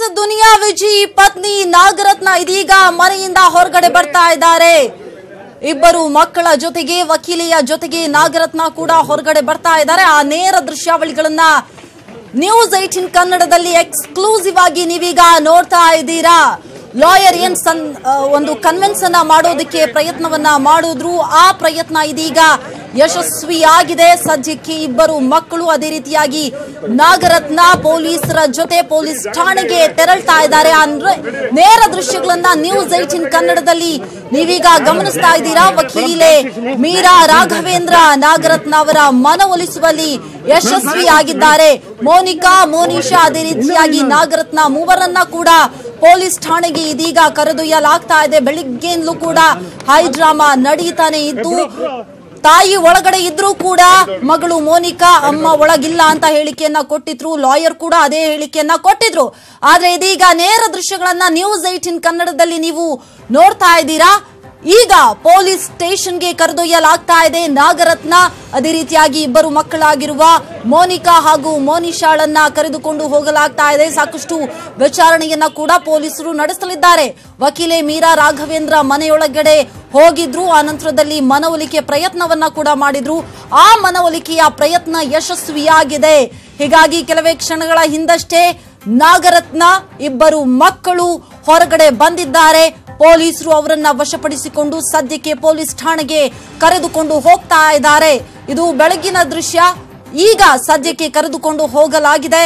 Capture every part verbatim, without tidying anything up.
ದುನಿಯಾ ವಿಜಿ ಪತ್ನಿ ನಾಗರತ್ನ ಇದೀಗ ಮನೆಯಿಂದ ಹೊರಗಡೆ ಬರ್ತಾ ಇದ್ದಾರೆ. ಇಬ್ಬರು ಮಕ್ಕಳ ಜೊತೆಗೆ ವಕೀಲೆಯ ಜೊತೆಗೆ ನಾಗರತ್ನ ಕೂಡ ಹೊರಗಡೆ ಬರ್ತಾ ಇದ್ದಾರೆ. ಆ ನೇರ ದೃಶ್ಯಾವಳಿಗಳನ್ನ ನ್ಯೂಸ್ ಏಟೀನ್ ಕನ್ನಡದಲ್ಲಿ ಎಕ್ಸ್ಕ್ಲೂಸಿವ್ ಆಗಿ ನೀವೀಗ ನೋಡ್ತಾ ಇದ್ದೀರಾ. ಲಾಯರ್ ಏನ್ ಒಂದು ಕನ್ವಿನ್ಸ್ ಅನ್ನ ಮಾಡೋದಕ್ಕೆ ಪ್ರಯತ್ನವನ್ನ ಮಾಡಿದ್ರು, ಆ ಪ್ರಯತ್ನ ಇದೀಗ ಯಶಸ್ವಿಯಾಗಿದೆ. ಸದ್ಯಕ್ಕೆ ಇಬ್ಬರು ಮಕ್ಕಳು ಅದೇ ರೀತಿಯಾಗಿ ನಾಗರತ್ನ ಪೊಲೀಸರ ಜೊತೆ ಪೊಲೀಸ್ ಠಾಣೆಗೆ ತೆರಳ್ತಾ ಇದ್ದಾರೆ. ಅಂದ್ರೆ ನೇರ ದೃಶ್ಯಗಳನ್ನ ನ್ಯೂಸ್ ಏಟೀನ್ ಕನ್ನಡದಲ್ಲಿ ನೀವೀಗ ಗಮನಿಸ್ತಾ ಇದ್ದೀರಾ. ವಕೀಲೆ ಮೀರಾ ರಾಘವೇಂದ್ರ ನಾಗರತ್ನ ಅವರ ಮನವೊಲಿಸುವಲ್ಲಿ ಯಶಸ್ವಿಯಾಗಿದ್ದಾರೆ. ಮೋನಿಕಾ, ಮೋನಿಶಾ ಅದೇ ರೀತಿಯಾಗಿ ನಾಗರತ್ನ ಮೂವರನ್ನ ಕೂಡ ಪೊಲೀಸ್ ಠಾಣೆಗೆ ಇದೀಗ ಕರೆದೊಯ್ಯಲಾಗ್ತಾ ಇದೆ. ಬೆಳಿಗ್ಗೆಯಿಂದಲೂ ಕೂಡ ಹೈ ಡ್ರಾಮಾ ನಡೀತಾನೆ ಇತ್ತು. ತಾಯಿ ಒಳಗಡೆ ಇದ್ರೂ ಕೂಡ ಮಗಳು ಮೋನಿಕಾ ಅಮ್ಮ ಒಳಗಿಲ್ಲ ಅಂತ ಹೇಳಿಕೆಯನ್ನ ಕೊಟ್ಟಿದ್ರು. ಲಾಯರ್ ಕೂಡ ಅದೇ ಹೇಳಿಕೆಯನ್ನ ಕೊಟ್ಟಿದ್ರು. ಆದ್ರೆ ಇದೀಗ ನೇರ ದೃಶ್ಯಗಳನ್ನ ನ್ಯೂಸ್ ಏಟೀನ್ ಕನ್ನಡದಲ್ಲಿ ನೀವು ನೋಡ್ತಾ ಇದ್ದೀರಾ. ಈಗ ಪೊಲೀಸ್ ಸ್ಟೇಷನ್ಗೆ ಕರೆದೊಯ್ಯಲಾಗ್ತಾ ಇದೆ ನಾಗರತ್ನ. ಅದೇ ರೀತಿಯಾಗಿ ಇಬ್ಬರು ಮಕ್ಕಳಾಗಿರುವ ಮೋನಿಕಾ ಹಾಗೂ ಮೋನಿಶಾಳನ್ನ ಕರೆದುಕೊಂಡು ಹೋಗಲಾಗ್ತಾ ಇದೆ. ಸಾಕಷ್ಟು ವಿಚಾರಣೆಯನ್ನ ಕೂಡ ಪೊಲೀಸರು ನಡೆಸಲಿದ್ದಾರೆ. ವಕೀಲೆ ಮೀರಾ ರಾಘವೇಂದ್ರ ಮನೆಯೊಳಗಡೆ ಹೋಗಿದ್ರು. ಆ ನಂತರದಲ್ಲಿ ಮನವೊಲಿಕೆ ಪ್ರಯತ್ನವನ್ನ ಕೂಡ ಮಾಡಿದ್ರು. ಆ ಮನವೊಲಿಕೆಯ ಪ್ರಯತ್ನ ಯಶಸ್ವಿಯಾಗಿದೆ. ಹೀಗಾಗಿ ಕೆಲವೇ ಕ್ಷಣಗಳ ಹಿಂದಷ್ಟೇ ನಾಗರತ್ನ ಇಬ್ಬರು ಮಕ್ಕಳು ಹೊರಗಡೆ ಬಂದಿದ್ದಾರೆ. ಪೊಲೀಸರು ಅವರನ್ನ ವಶಪಡಿಸಿಕೊಂಡು ಸದ್ಯಕ್ಕೆ ಪೊಲೀಸ್ ಠಾಣೆಗೆ ಕರೆದುಕೊಂಡು ಹೋಗ್ತಾ ಇದ್ದಾರೆ. ಇದು ಬೆಳಗಿನ ದೃಶ್ಯ. ಈಗ ಸದ್ಯಕ್ಕೆ ಕರೆದುಕೊಂಡು ಹೋಗಲಾಗಿದೆ.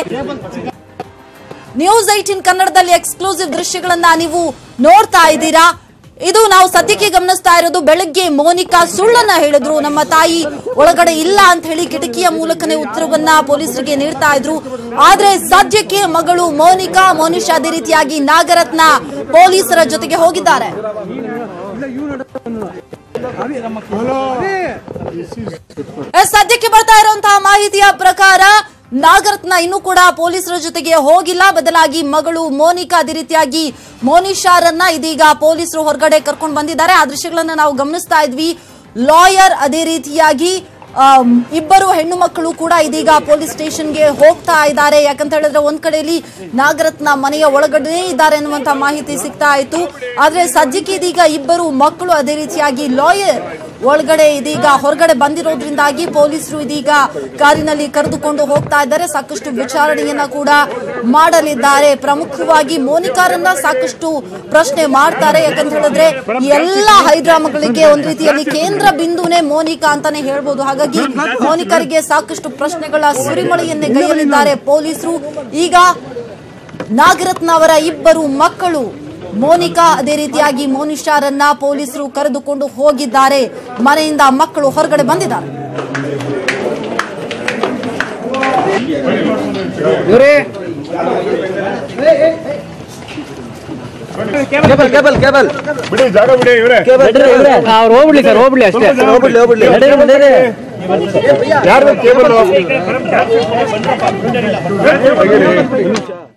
ನ್ಯೂಸ್ ಏಟೀನ್ ಕನ್ನಡದಲ್ಲಿ ಎಕ್ಸ್ಕ್ಲೂಸಿವ್ ದೃಶ್ಯಗಳನ್ನ ನೀವು ನೋಡ್ತಾ ಇದ್ದೀರಾ. ಇದು ನಾವು ಸದ್ಯಕ್ಕೆ ಗಮನಿಸ್ತಾ ಇರೋದು. ಬೆಳಗ್ಗೆ ಮೋನಿಕಾ ಸುಳ್ಳನ್ನ ಹೇಳಿದ್ರು, ನಮ್ಮ ತಾಯಿ ಒಳಗಡೆ ಇಲ್ಲ ಅಂತ ಹೇಳಿ ಕಿಟಕಿಯ ಮೂಲಕನೇ ಉತ್ತರವನ್ನ ಪೊಲೀಸರಿಗೆ ನೀಡ್ತಾ ಇದ್ರು. ಆದ್ರೆ ಸದ್ಯಕ್ಕೆ ಮಗಳು ಮೋನಿಕಾ, ಮೋನಿಶಾ ಅದೇ ರೀತಿಯಾಗಿ ನಾಗರತ್ನ ಪೊಲೀಸರ ಜೊತೆಗೆ ಹೋಗಿದ್ದಾರೆ. ಸದ್ಯಕ್ಕೆ ಬರ್ತಾ ಇರುವಂತಹ ಮಾಹಿತಿಯ ಪ್ರಕಾರ ನಾಗರತ್ನ ಇನ್ನೂ ಕೂಡ ಪೊಲೀಸರ ಜೊತೆಗೆ ಹೋಗಿಲ್ಲ. ಬದಲಾಗಿ ಮಗಳು ಮೋನಿಕಾ ಅದೇ ರೀತಿಯಾಗಿ ಮೋನಿಶಾರನ್ನ ಇದೀಗ ಪೊಲೀಸರು ಹೊರಗಡೆ ಕರ್ಕೊಂಡು ಬಂದಿದ್ದಾರೆ. ಆ ದೃಶ್ಯಗಳನ್ನ ನಾವು ಗಮನಿಸ್ತಾ ಇದ್ವಿ. ಲಾಯರ್ ಅದೇ ರೀತಿಯಾಗಿ ಇಬ್ಬರು ಹೆಣ್ಣು ಮಕ್ಕಳು ಕೂಡ ಇದೀಗ ಪೊಲೀಸ್ ಸ್ಟೇಷನ್ಗೆ ಹೋಗ್ತಾ ಇದ್ದಾರೆ. ಯಾಕಂತ ಹೇಳಿದ್ರೆ ಒಂದ್ ಕಡೆಯಲ್ಲಿ ನಾಗರತ್ನ ಮನೆಯ ಒಳಗಡೆ ಇದ್ದಾರೆ ಅನ್ನುವಂತ ಮಾಹಿತಿ ಸಿಗ್ತಾ ಇತ್ತು. ಆದ್ರೆ ಸದ್ಯಕ್ಕೆ ಇದೀಗ ಇಬ್ಬರು ಮಕ್ಕಳು ಅದೇ ರೀತಿಯಾಗಿ ಲಾಯರ್ ಒಳಗಡೆ ಇದೀಗ ಹೊರಗಡೆ ಬಂದಿರೋದ್ರಿಂದಾಗಿ ಪೊಲೀಸರು ಇದೀಗ ಕಾರಿನಲ್ಲಿ ಕರೆದುಕೊಂಡು ಹೋಗ್ತಾ ಇದ್ದಾರೆ. ಸಾಕಷ್ಟು ವಿಚಾರಣೆಯನ್ನ ಕೂಡ ಮಾಡಲಿದ್ದಾರೆ. ಪ್ರಮುಖವಾಗಿ ಮೋನಿಕಾರನ್ನ ಸಾಕಷ್ಟು ಪ್ರಶ್ನೆ ಮಾಡ್ತಾರೆ. ಯಾಕಂತ ಹೇಳಿದ್ರೆ ಎಲ್ಲ ಹೈಡ್ರಾಮಾಗಳಿಗೆ ಒಂದ್ ರೀತಿಯಲ್ಲಿ ಕೇಂದ್ರ ಬಿಂದುನೇ ಮೋನಿಕಾ ಅಂತಾನೆ ಹೇಳ್ಬೋದು. ಹಾಗಾಗಿ ಮೋನಿಕಾರಿಗೆ ಸಾಕಷ್ಟು ಪ್ರಶ್ನೆಗಳ ಸುರಿಮಳೆಯನ್ನೇ ಗೈಯಲಿದ್ದಾರೆ ಪೊಲೀಸರು. ಈಗ ನಾಗರತ್ನ ಅವರ ಇಬ್ಬರು ಮಕ್ಕಳು ಮೋನಿಕಾ ಅದೇ ರೀತಿಯಾಗಿ ಮೋನಿಶಾರನ್ನ ಪೊಲೀಸರು ಕರೆದುಕೊಂಡು ಹೋಗಿದ್ದಾರೆ. ಮನೆಯಿಂದ ಮಕ್ಕಳು ಹೊರಗಡೆ ಬಂದಿದ್ದಾರೆ. ಕೇಬಲ್ ಕೇಬಲ್ ಕೇಬಲ್ ಬಿಡಿ, ಜಾಗ ಬಿಡಿ. ಇವರೇ ಅವ್ರು ಹೋಗ್ಬಿಡ್ಲಿ ಸರ್, ಹೋಗ್ಬಿಡ್ಲಿ ಅಷ್ಟೇ, ಹೋಗ್ಬಿಡ್ಲಿ ಹೋಗ್ಬಿಡ್ಲಿ ಯಾರು ಕೇಬಲ್